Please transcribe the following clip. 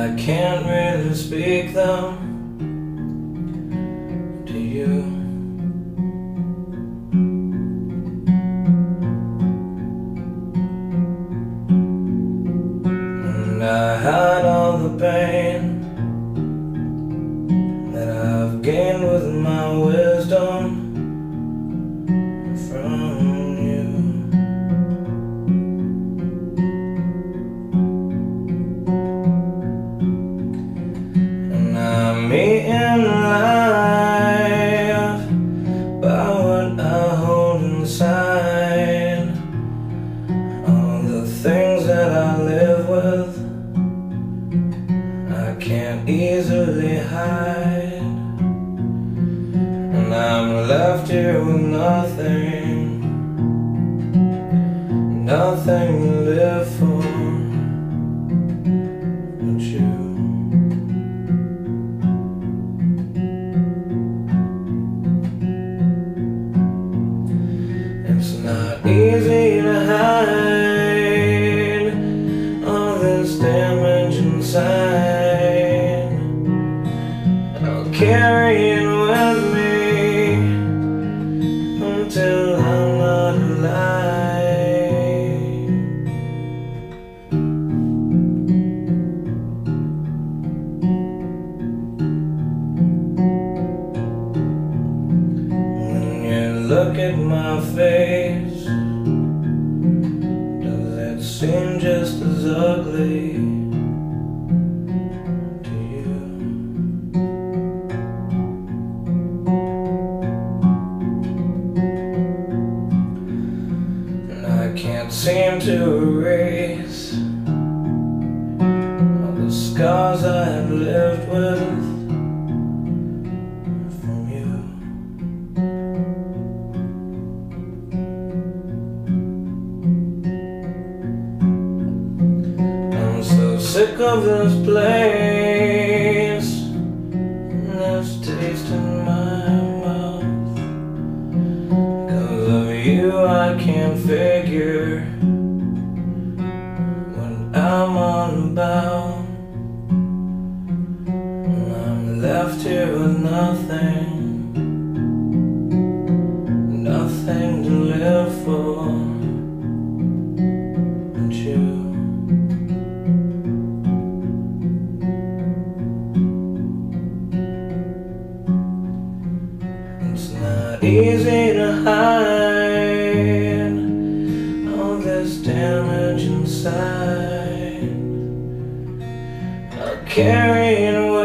I can't really speak them to you. And I hide all the pain that I've gained with my wisdom from you. And I'm eating life by what I hold inside. All the things that I live with, I can't easily hide. And I'm left here with nothing, nothing to live for but you. It's not easy to hide all this damage inside. I'll carry it with me until I'm not alive. When you look at my face, does it seem just as ugly to you? And I can't seem to erase all the scars I have lived with from you. I'm so sick of this place and this taste in my mouth. 'Cause of you I can't figure what I'm on about. And I'm left here with nothing, nothing to live for but you. It's not easy to hide all this damage inside. I'll carry it away